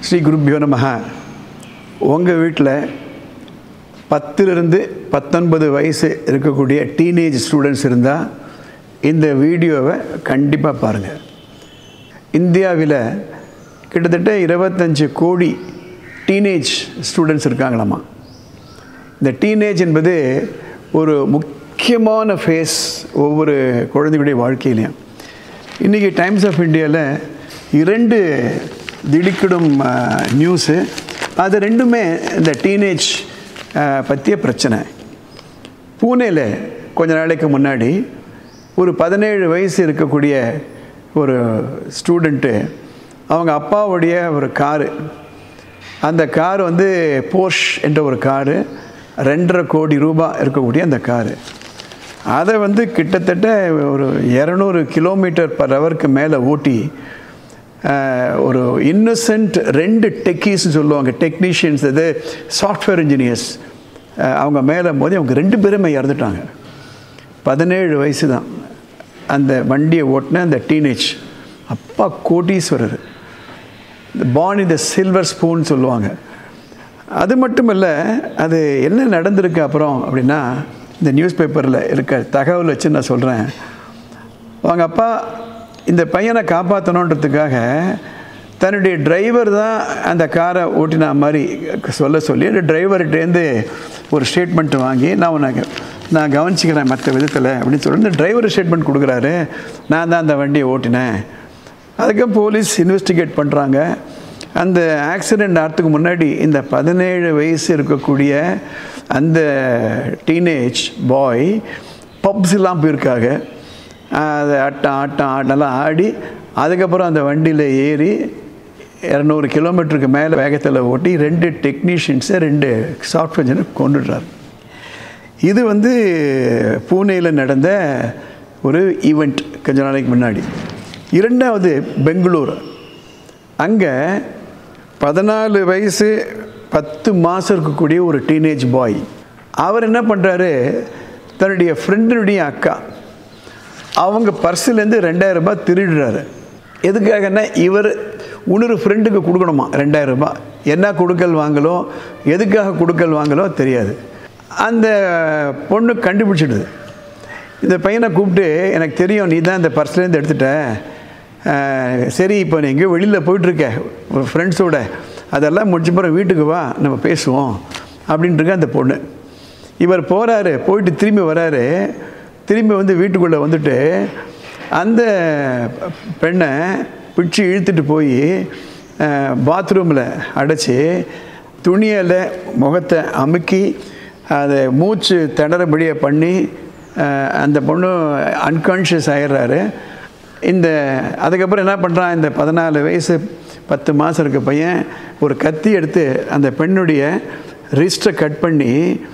ஸ்ரீ குருப்பியோ நமஹ. உங்கள் வீட்டில் 10லிருந்து 19 வயசு இருக்கக்கூடிய டீனேஜ் ஸ்டூடெண்ட்ஸ் இருந்தால் இந்த வீடியோவை கண்டிப்பாக பாருங்கள். இந்தியாவில் கிட்டத்தட்ட 25 கோடி டீனேஜ் ஸ்டூடெண்ட்ஸ் இருக்காங்களாமா. இந்த டீனேஜ் என்பது ஒரு முக்கியமான ஃபேஸ் ஒவ்வொரு குழந்தைகளுடைய வாழ்க்கையிலையும். இன்றைக்கி டைம்ஸ் ஆஃப் இந்தியாவில் 2 திடுக்கிடும் நியூஸு, அது ரெண்டுமே இந்த டீனேஜ் பற்றிய பிரச்சனை. பூனேயில் கொஞ்ச நாளைக்கு முன்னாடி ஒரு 17 வயசு இருக்கக்கூடிய ஒரு ஸ்டூடெண்ட்டு, அவங்க அப்பாவுடைய ஒரு காரு, அந்த கார் வந்து போர்ஷ் என்ற ஒரு காரு, 2.5 கோடி ரூபாய் இருக்கக்கூடிய அந்த காரு, அதை வந்து கிட்டத்தட்ட ஒரு 200 km/h மேலே ஓட்டி ஒரு இன்னசென்ட் 2 டெக்கீஸ்ன்னு சொல்லுவாங்க, டெக்னீஷியன்ஸ், அது சாஃப்ட்வேர் இன்ஜினியர்ஸ், அவங்க மேலே மோதி அவங்க 2 பேருமே இறந்துட்டாங்க. 17 வயசு தான் அந்த வண்டியை ஓட்டின அந்த டீனேஜ். அப்பா கோடீஸ்வரர், இந்த born in the silver spoon சொல்லுவாங்க. அது மட்டும் இல்லை, அது என்ன நடந்திருக்கு அப்புறம் அப்படின்னா, இந்த நியூஸ் பேப்பரில் இருக்க தகவல் வச்சு நான் சொல்கிறேன். அவங்க அப்பா இந்த பையனை காப்பாற்றணுன்றதுக்காக தன்னுடைய டிரைவர் தான் அந்த காரை ஓட்டினா மாதிரி சொல்லி அந்த டிரைவர்கிட்டேருந்து ஒரு ஸ்டேட்மெண்ட் வாங்கி, நான் கவனிச்சிக்கிறேன் மற்ற விதத்தில் அப்படின்னு சொல்லி இந்த டிரைவர் ஸ்டேட்மெண்ட் கொடுக்குறாரு, நான் தான் அந்த வண்டியை ஓட்டினேன். அதுக்கு போலீஸ் இன்வெஸ்டிகேட் பண்ணுறாங்க. அந்த ஆக்சிடெண்ட் ஆகிறதுக்கு முன்னாடி இந்த 17 வயசு இருக்கக்கூடிய அந்த டீனேஜ் பாய் பப்ஸ்லாம் போயிருக்காங்க. அதை ஆட்டெல்லாம் ஆடி அதுக்கப்புறம் அந்த வண்டியில் ஏறி 200 km மேலே வேகத்தில் ஓட்டி 2 டெக்னீஷியன்ஸை 2 சாஃப்ட்வேர் இன்ஜினியர் கொண்டுடுறார். இது வந்து பூனேயில் நடந்த ஒரு ஈவெண்ட் கொஞ்ச நாளைக்கு முன்னாடி. 2வது பெங்களூர், அங்கே 14 வயசு 10 மாதம் இருக்கக்கூடிய ஒரு டீனேஜ் பாய், அவர் என்ன பண்ணுறாரு, தன்னுடைய ஃப்ரெண்டினுடைய அக்கா அவங்க பர்ஸுலேருந்து 2000 ரூபாய் திருடுறாரு. எதுக்காகன்னா, இவர் இன்னொரு ஃப்ரெண்டுக்கு கொடுக்கணுமா 2000 ரூபாய். என்ன கொடுக்கல் வாங்கலோ, எதுக்காக கொடுக்கல் வாங்கலோ தெரியாது. அந்த பொண்ணு கண்டுபிடிச்சிடுது. இந்த பையனை கூப்பிட்டு, எனக்கு தெரியும் நீ தான் இந்த பர்ஸ்லேருந்து எடுத்துட்ட, சரி இப்போ நீ எங்கேயோ வெளியில் போயிட்டுருக்க ஒரு ஃப்ரெண்ட்ஸோட, அதெல்லாம் முடிச்ச பிறகு வீட்டுக்கு வா, நம்ம பேசுவோம் அப்படின்ட்டுருக்க அந்த பொண்ணு. இவர் போகிறாரு, போயிட்டு திரும்பி வராரு. திரும்பி வந்து வீட்டுக்குள்ளே வந்துட்டு அந்த பெண்ணை பிடிச்சி இழுத்துட்டு போய் பாத்ரூமில் அடைச்சி துணியில் முகத்தை அமுக்கி அதை மூச்சு திணறபடியை பண்ணி அந்த பொண்ணு அன்கான்ஷியஸ் ஆகிடுறாரு. அதுக்கப்புறம் என்ன பண்ணுறான், இந்த 14 வயசு 10 மாதம் இருக்க பையன் ஒரு கத்தி எடுத்து அந்த பெண்ணுடைய ரிஸ்ட்டை கட் பண்ணி,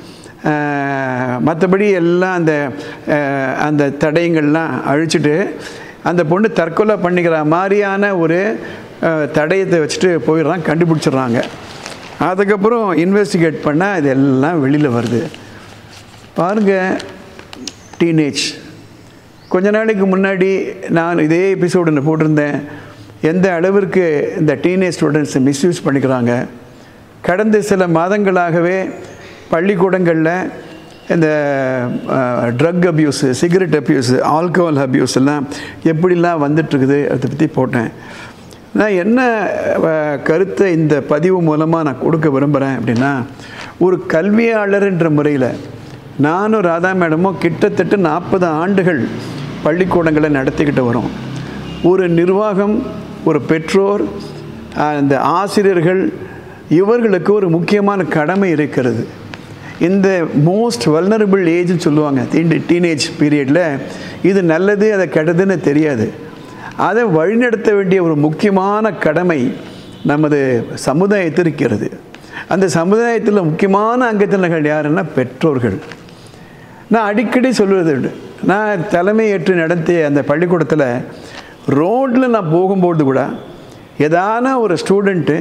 மற்றபடி எல்லாம் அந்த தடயங்கள்லாம் அழிச்சிட்டு அந்த பொண்ணு தற்கொலை பண்ணிக்கிற மாதிரியான ஒரு தடயத்தை வச்சுட்டு போயிடுறான், கண்டுபிடிச்சிட்றாங்க. அதுக்கப்புறம் இன்வெஸ்டிகேட் பண்ணால் இதெல்லாம் வெளியில் வருது. பாருங்கள், டீனேஜ். கொஞ்ச நாளைக்கு முன்னாடி நான் இதே எபிசோடு போட்டிருந்தேன், எந்த அளவிற்கு இந்த டீனேஜ் ஸ்டூடெண்ட்ஸை மிஸ்யூஸ் பண்ணிக்கிறாங்க. கடந்த சில மாதங்களாகவே பள்ளிக்கூடங்களில் இந்த drug abuse, cigarette abuse, alcohol abuse எல்லாம் எப்படிலாம் வந்துட்டுருக்குது அதை பற்றி போட்டேன். நான் என்ன கருத்தை இந்த பதிவு மூலமாக நான் கொடுக்க விரும்புகிறேன் அப்படின்னா, ஒரு கல்வியாளர்ன்ற முறையில் நானும் ராதா மேடமும் கிட்டத்தட்ட 40 ஆண்டுகள் பள்ளிக்கூடங்களை நடத்திக்கிட்டு வரோம். ஒரு நிர்வாகம், ஒரு பெற்றோர், அந்த ஆசிரியர்கள், இவர்களுக்கு ஒரு முக்கியமான கடமை இருக்கிறது. இந்த மோஸ்ட் வல்னரபிள் ஏஜ்னு சொல்லுவாங்க, டீனேஜ் பீரியடில் இது நல்லது அதை கெட்டதுன்னு தெரியாது. அதை வழிநடத்த வேண்டிய ஒரு முக்கியமான கடமை நமது சமுதாயத்தில் இருக்கிறது. அந்த சமுதாயத்தில் முக்கியமான அங்கத்தினர்கள் யாருன்னா பெற்றோர்கள். நான் அடிக்கடி சொல்வது, நான் தலைமை ஏற்று நடத்திய அந்த பள்ளிக்கூடத்தில் ரோட்டில் நான் போகும்போது கூட ஏதான ஒரு ஸ்டூடெண்ட்டு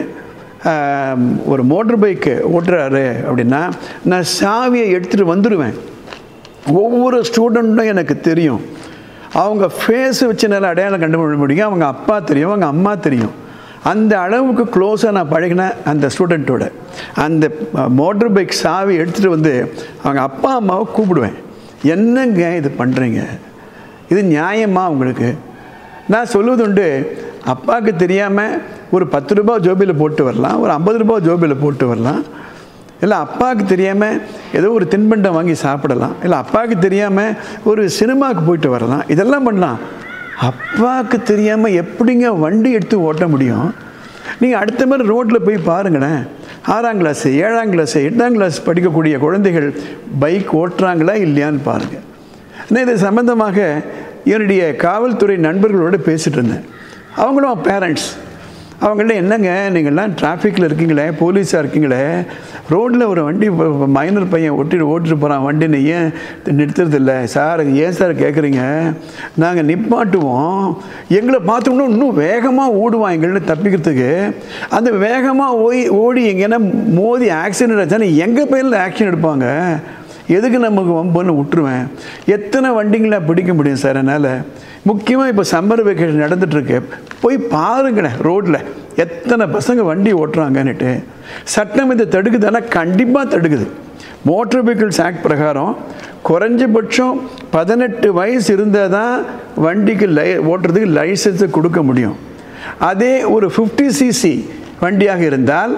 ஒரு மோட்டர் பைக்கு ஓட்டுறாரு அப்படின்னா நான் சாவியை எடுத்துகிட்டு வந்துடுவேன். ஒவ்வொரு ஸ்டூடெண்ட்டும் எனக்கு தெரியும். அவங்க ஃபேஸை வச்சு நல்லா அடையாளம் கண்டுபிடிக்க முடியும். அவங்க அப்பா தெரியும், அவங்க அம்மா தெரியும். அந்த அளவுக்கு க்ளோஸாக நான் பழகினேன் அந்த ஸ்டூடெண்ட்டோட. அந்த மோட்டர் பைக் சாவி எடுத்துகிட்டு வந்து அவங்க அப்பா அம்மாவை கூப்பிடுவேன். என்னங்க இது பண்ணுறீங்க, இது நியாயமா உங்களுக்கு? நான் சொல்லுவது உண்டு, அப்பாவுக்கு தெரியாமல் ஒரு 10 ரூபா ஜோபியில் போட்டு வரலாம், ஒரு 50 ரூபா ஜோபியில் போட்டு வரலாம், இல்லை அப்பாவுக்கு தெரியாமல் ஏதோ ஒரு தின்பண்டம் வாங்கி சாப்பிடலாம், இல்லை அப்பாவுக்கு தெரியாமல் ஒரு சினிமாவுக்கு போயிட்டு வரலாம், இதெல்லாம் பண்ணலாம். அப்பாவுக்கு தெரியாமல் எப்படிங்க வண்டி எடுத்து ஓட்ட முடியும்? நீங்கள் அடுத்த மாதிரி ரோட்டில் போய் பாருங்களேன். 6ஆம் கிளாஸு 7ஆம் கிளாஸு 8ஆம் கிளாஸ் படிக்கக்கூடிய குழந்தைகள் பைக் ஓட்டுறாங்களா இல்லையான்னு பாருங்கள். நான் இது சம்பந்தமாக என்னுடைய காவல்துறை நண்பர்களோடு பேசிகிட்டு இருந்தேன். அவங்களும் பேரண்ட்ஸ். அவங்கள்ட்ட என்னங்க நீங்கள்லாம் டிராஃபிக்கில் இருக்கீங்களே, போலீஸாக இருக்கீங்களே, ரோட்டில் ஒரு வண்டி மைனர் பையன் ஓட்டிட்டு போகிறான், வண்டின்னு ஏன் நிறுத்துறதில்ல சார்? ஏன் சார் கேட்குறீங்க? நாங்கள் நிப்பாட்டுவோம், எங்களை பார்த்தோம்னா இன்னும் வேகமாக ஓடுவான் எங்களை தப்பிக்கிறதுக்கு. அந்த வேகமாக ஓடி எங்கன்னா மோதி ஆக்சிடென்ட் ஆச்சானே எங்கள் பேரில் ஆக்ஷன் எடுப்பாங்க. எதுக்கு நமக்கு வம்புன்னு விட்டுருவேன். எத்தனை வண்டிங்களை பிடிக்க முடியும் சார் என்னால்? முக்கியமாக இப்போ சம்மர் வெக்கேஷன் நடந்துகிட்ருக்கு, போய் பாருங்களேன் ரோட்டில் எத்தனை பசங்க வண்டி ஓட்டுறாங்கன்னுட்டு. சட்டம் இதை தடுக்குதுன்னா கண்டிப்பாக தடுக்குது. மோட்டார் வெஹிக்கிள்ஸ் ஆக்ட் பிரகாரம் குறைஞ்சபட்சம் 18 வயசு இருந்தால் தான் வண்டிக்கு ஓட்டுறதுக்கு லைசன்ஸை கொடுக்க முடியும். அதே ஒரு 50cc வண்டியாக இருந்தால்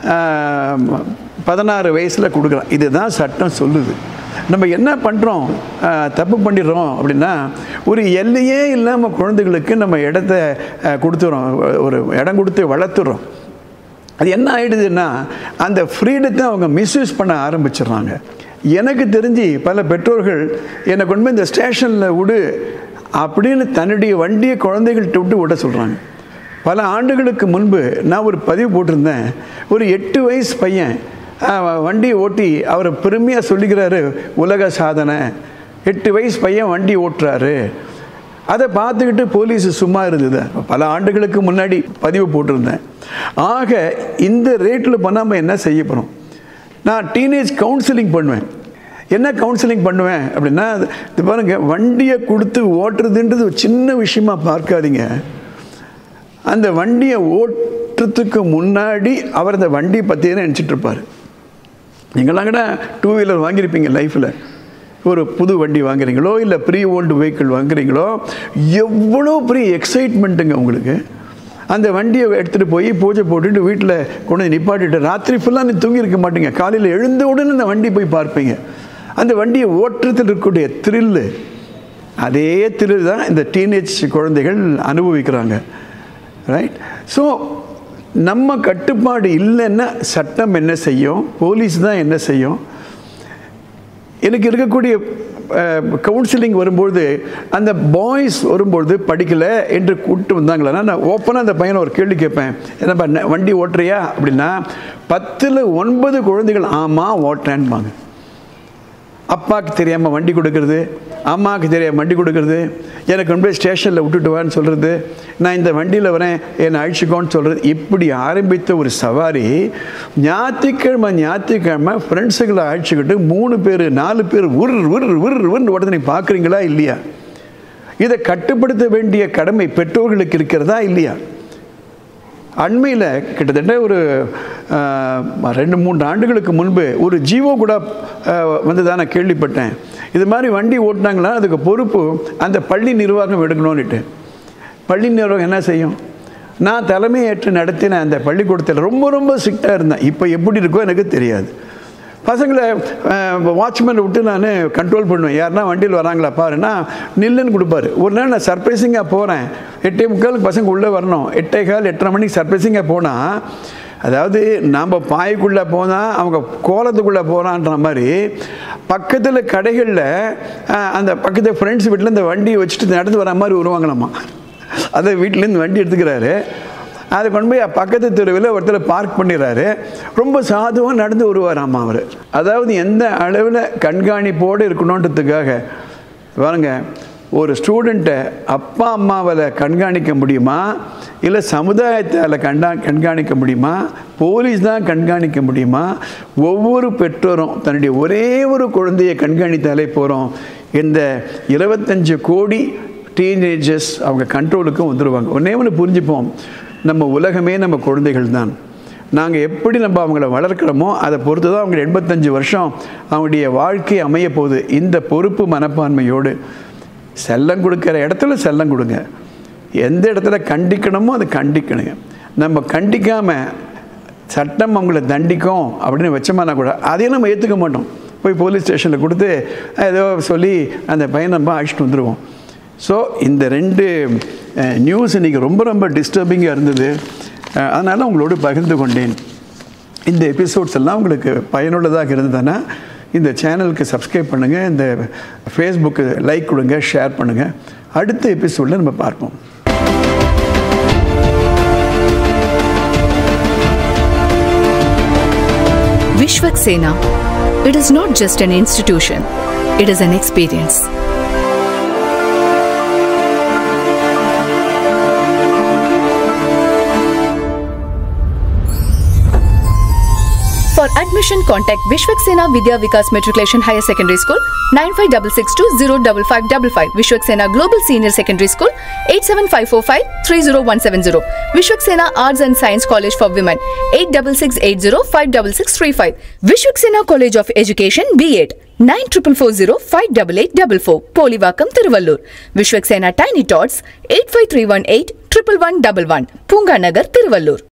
16 வயசில் கொடுக்கலாம். இதுதான் சட்டம் சொல்லுது. நம்ம என்ன பண்ணுறோம், தப்பு பண்ணிடுறோம் அப்படின்னா, ஒரு எல்லையே இல்லாமல் குழந்தைகளுக்கு நம்ம இடத்த கொடுத்துறோம், ஒரு இடம் கொடுத்து வளர்த்துறோம். அது என்ன ஆகிடுதுன்னா, அந்த ஃப்ரீடத்தை அவங்க மிஸ்யூஸ் பண்ண ஆரம்பிச்சிடுறாங்க. எனக்கு தெரிஞ்சு பல பெற்றோர்கள் என்னை கொண்டு போய் இந்த ஸ்டேஷனில் விடு அப்படின்னு தன்னுடைய வண்டியை குழந்தைகள்கிட்ட விட சொல்கிறாங்க. பல ஆண்டுகளுக்கு முன்பு நான் ஒரு பதிவு போட்டிருந்தேன். ஒரு 8 வயசு பையன் வண்டியை ஓட்டி அவர் பெருமையாக சொல்லிக்கிறாரு, உலக சாதனை, 8 வயசு பையன் வண்டி ஓட்டுறாரு. அதை பார்த்துக்கிட்டு போலீஸ் சும்மா இருந்தது. பல ஆண்டுகளுக்கு முன்னாடி பதிவு போட்டிருந்தேன். ஆக இந்த ரேட்டில் பண்ணாமல் என்ன செய்ய போகிறோம்? நான் டீனேஜ் கவுன்சிலிங் பண்ணுவேன். என்ன கவுன்சிலிங் பண்ணுவேன் அப்படின்னா, இது பாருங்கள், வண்டியை கொடுத்து ஓட்டுறதுன்றது ஒரு சின்ன விஷயமா பார்க்காதீங்க. அந்த வண்டியை ஓட்டுறதுக்கு முன்னாடி அவர் அந்த வண்டியை பற்றியே நினச்சிட்டு இருப்பார். நீங்களாம் கூட 2 வீலர் வாங்கியிருப்பீங்க லைஃப்பில். ஒரு புது வண்டி வாங்குறீங்களோ இல்லை ப்ரீ ஓல்டு வெஹிக்கிள் வாங்குறீங்களோ, எவ்வளோ பெரிய எக்ஸைட்மெண்ட்டுங்க உங்களுக்கு. அந்த வண்டியை எடுத்துகிட்டு போய் பூஜை போட்டுட்டு வீட்டில் கொண்டு வந்து நிப்பாட்டிட்டு ராத்திரி ஃபுல்லாக நீ தூங்கியிருக்க மாட்டீங்க. காலையில் எழுந்த உடனே அந்த வண்டி போய் பார்ப்பீங்க. அந்த வண்டியை ஓட்டுறதுல இருக்கக்கூடிய த்ரில்லு, அதே த்ரில் தான் இந்த டீனேஜ் குழந்தைகள் அனுபவிக்கிறாங்க. ரைட்? ஸோ நம்ம கட்டுப்பாடு இல்லைன்னா சட்டம் என்ன செய்யும், போலீஸ் தான் என்ன செய்யும்? எனக்கு இருக்கக்கூடிய கவுன்சிலிங் வரும்பொழுது அந்த பாய்ஸ் வரும்பொழுது படிக்கலை என்று கூப்பிட்டு வந்தாங்களா, நான் ஓப்பனாக அந்த பையனை ஒரு கேள்வி கேட்பேன். என்னப்பா வண்டி ஓட்டுறியா அப்படின்னா 10ல் 9 குழந்தைகள் ஆமாம் ஓட்டுறேன்பாங்க. அப்பாவுக்கு தெரியாமல் வண்டி கொடுக்கறது, அம்மாவுக்கு தெரியாமல் வண்டி கொடுக்கறது, எனக்கு கொண்டு போய் ஸ்டேஷனில் விட்டுட்டு வான்னு சொல்கிறது, நான் இந்த வண்டியில் வரேன் என்னை அழிச்சிக்கோன்னு சொல்கிறது, இப்படி ஆரம்பித்த ஒரு சவாரி ஞாயிற்றுக்கிழமை ஃப்ரெண்ட்ஸுகளை அழிச்சிக்கிட்டு 3 பேர் 4 பேர் உருன்னு ஓடுறதை நீங்கள் பார்க்குறீங்களா இல்லையா? இதை கட்டுப்படுத்த வேண்டிய கடமை பெற்றோர்களுக்கு இருக்கிறதா இல்லையா? அண்மையில் கிட்டத்தட்ட ஒரு 2-3 ஆண்டுகளுக்கு முன்பு ஒரு ஜீவோ கூட வந்து தான் நான் கேள்விப்பட்டேன். இது மாதிரி வண்டி ஓட்டினாங்களா அதுக்கு பொறுப்பு அந்த பள்ளி நிர்வாகம் எடுக்கணும்னுட்டு. பள்ளி நிர்வாகம் என்ன செய்யும்? நான் தலைமை ஏற்று நடத்தின அந்த பள்ளிக்கூடத்தில் ரொம்ப ஸ்ட்ரிக்டாக இருந்தேன். இப்போ எப்படி இருக்கோ எனக்கு தெரியாது. பசங்களை வாட்ச்மேனை விட்டு நான் கண்ட்ரோல் பண்ணுவேன். யாருன்னா வண்டியில் வராங்களா பாருன்னா நில்லுன்னு கொடுப்பாரு. ஒரு நாள் நான் சர்ப்ரைசிங்காக போகிறேன், 8:45 பசங்க உள்ளே வரணும், 8:15 8:30 மணிக்கு சர்ப்ரைசிங்காக போனால், அதாவது நாம் பாய்க்குள்ளே போனால் அவங்க கோலத்துக்குள்ளே போகிறான்ற மாதிரி பக்கத்தில் கடைகளில் அந்த பக்கத்தில் ஃப்ரெண்ட்ஸ் வீட்டில் இந்த வண்டியை வச்சுட்டு நடந்து வர மாதிரி வருவாங்களாம்மா. அதை வீட்டிலேருந்து வண்டி எடுத்துக்கிறாரு, அதை கொண்டு போய் பக்கத்து தெருவில் ஒருத்தர் பார்க் பண்ணிடுறாரு. ரொம்ப சாதுவாக நடந்து வருவாராம்மா அவர். அதாவது எந்த அளவில் கண்காணிப்போடு இருக்கணுன்றதுக்காக பாருங்க, ஒரு ஸ்டூடெண்ட்டை அப்பா அம்மாவில் கண்காணிக்க முடியுமா, இல்லை சமுதாயத்தால் கண்காணிக்க முடியுமா, போலீஸ் தான் கண்காணிக்க முடியுமா? ஒவ்வொரு பெற்றோரும் தன்னுடைய ஒரே ஒரு குழந்தையை கண்காணித்தாலே போகிறோம். இந்த 25 கோடி டீனேஜர்ஸ் அவங்க கண்ட்ரோலுக்கும் வந்துடுவாங்க. ஒன்றே ஒன்று புரிஞ்சுப்போம், நம்ம உலகமே நம்ம குழந்தைகள் தான். நாங்கள் எப்படி நம்ம அவங்கள வளர்க்குறோமோ அதை பொறுத்து தான் அவங்க 85 வருஷம் அவங்களுடைய வாழ்க்கை அமைய போகுது. இந்த பொறுப்பு மனப்பான்மையோடு செல்லம் கொடுக்குற இடத்துல செல்லம் கொடுங்க, எந்த இடத்துல கண்டிக்கணுமோ அதை கண்டிக்கணுங்க. நம்ம கண்டிக்காமல் சட்டம் அவங்கள தண்டிக்கும் அப்படின்னு வச்சோம்னா கூட அதையும் நம்ம ஏற்றுக்க மாட்டோம். போய் போலீஸ் ஸ்டேஷனில் கொடுத்து ஏதோ சொல்லி அந்த பையனை நம்ம அழைச்சிட்டு வந்துடுவோம். ஸோ இந்த 2 நியூஸ் இன்றைக்கி ரொம்ப ரொம்ப டிஸ்டர்பிங்காக இருந்தது. அதனால் உங்களோடு பகிர்ந்து கொண்டேன். இந்த எபிசோட்ஸ் எல்லாம் உங்களுக்கு பயனுள்ளதாக இருந்ததுன்னா இந்த சேனலுக்கு சப்ஸ்கிரைப் பண்ணுங்கள், இந்த ஃபேஸ்புக்கு லைக் கொடுங்க, ஷேர் பண்ணுங்கள். அடுத்த எபிசோடில் நம்ம பார்ப்போம். Vishwaksena. It is not just an institution, it is an experience. For admission, contact Vishwaksena Vidya Vikas Matriculation Higher Secondary School 9566205555, Vishwaksena Global Senior Secondary School 87545-30170, Vishwaksena Arts and Science College for Women 8680566635, Vishwaksena College of Education B.Ed 9440588844, Polivakam, Tiruvallur, Vishwaksena Tiny Tots 85318 11111, Punga Nagar, Tiruvallur.